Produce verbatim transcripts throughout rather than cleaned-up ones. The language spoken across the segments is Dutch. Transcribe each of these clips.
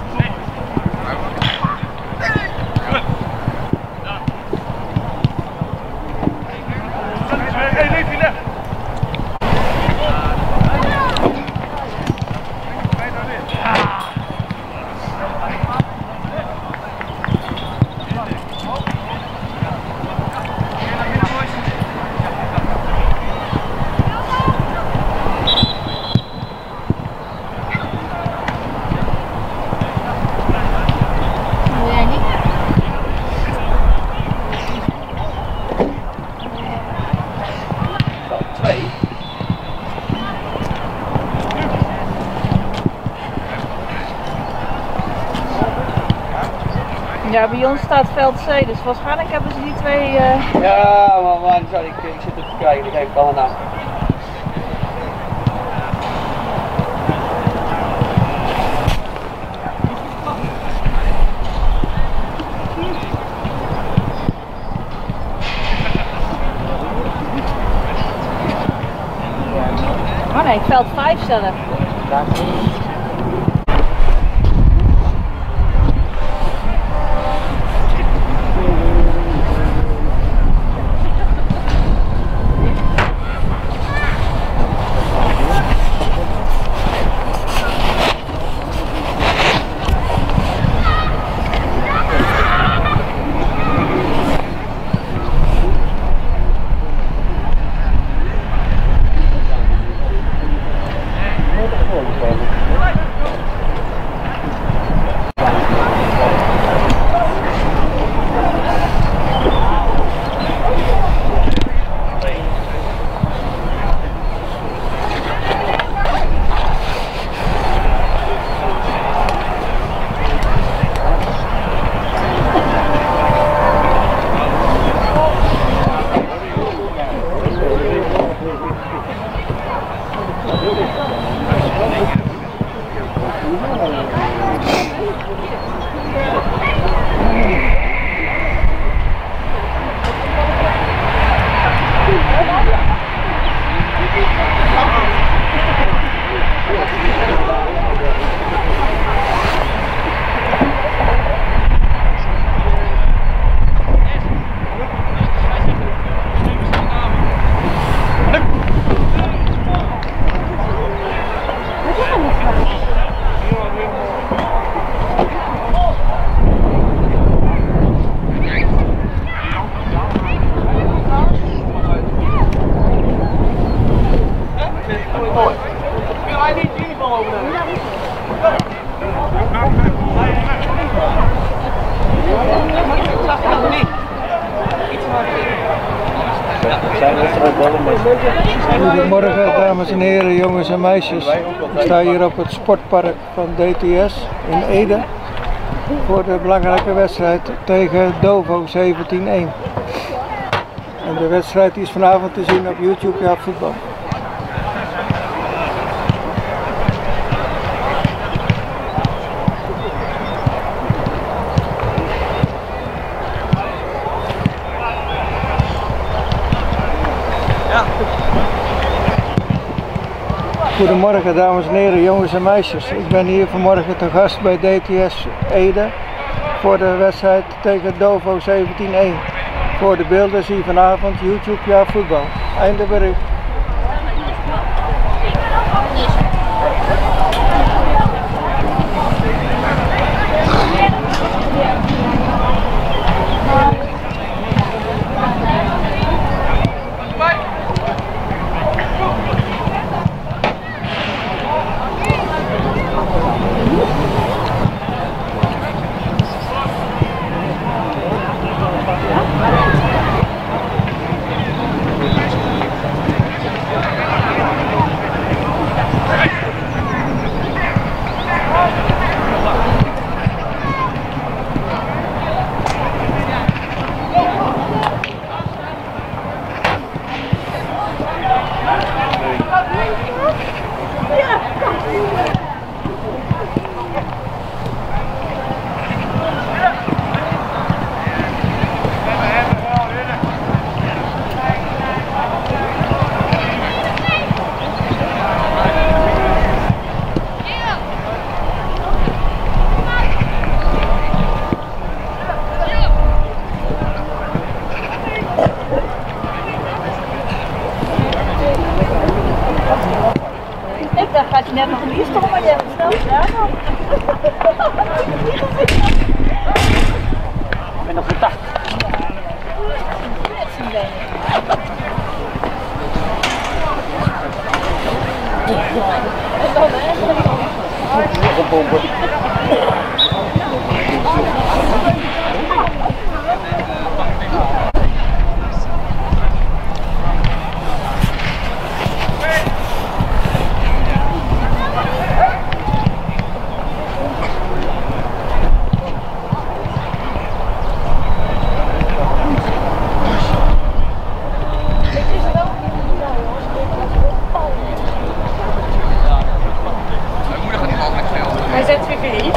Ja, bij ons staat veld C, dus waarschijnlijk hebben ze die twee... Uh... Ja, maar, maar sorry, ik, ik zit er te kijken, die geef ik allemaal na. Oh nee, veld vijf zelf. Goedemorgen dames en heren, jongens en meisjes. Ik sta hier op het sportpark van D T S in Ede voor de belangrijke wedstrijd tegen Dovo zeventien een. En de wedstrijd is vanavond te zien op YouTube, ja, voetbal. Goedemorgen dames en heren, jongens en meisjes. Ik ben hier vanmorgen te gast bij D T S Ede voor de wedstrijd tegen Dovo zeventien een. Voor de beelden zie je vanavond YouTube, ja, voetbal. Einde bericht. Hij zet weer hier.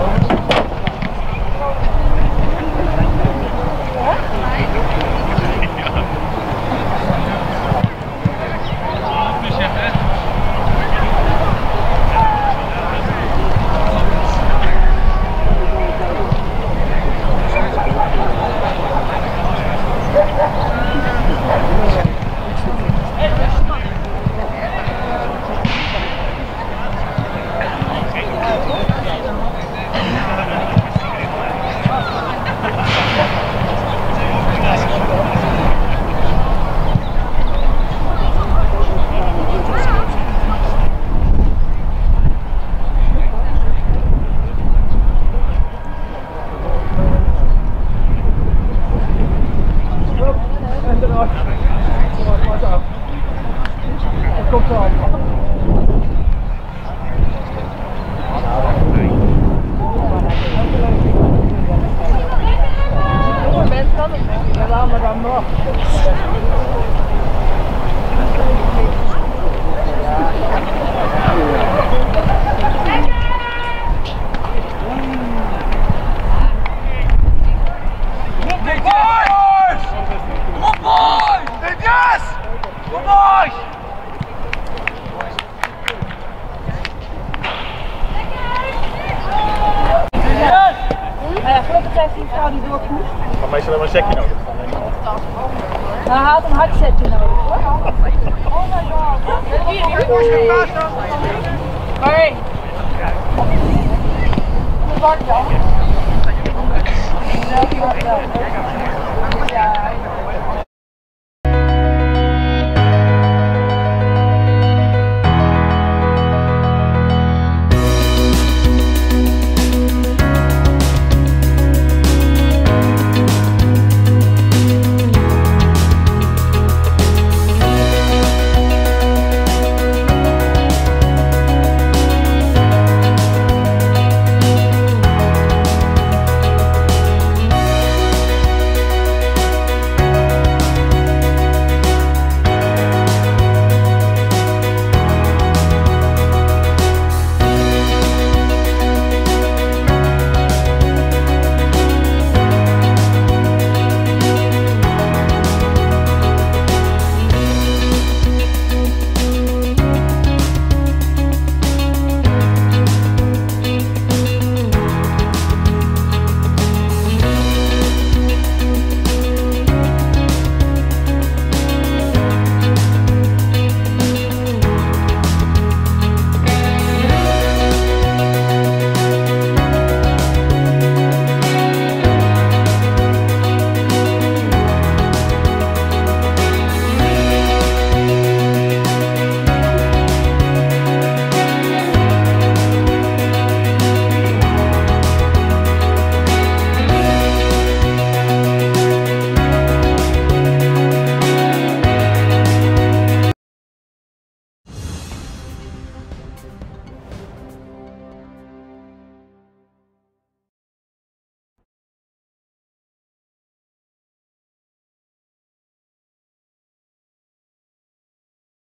Maar meestal hebben we een sekje nodig. Nou, hij had een hardsetje nodig hoor. Oh my god. Hier, hier. Hoi. Wat dan? Ja,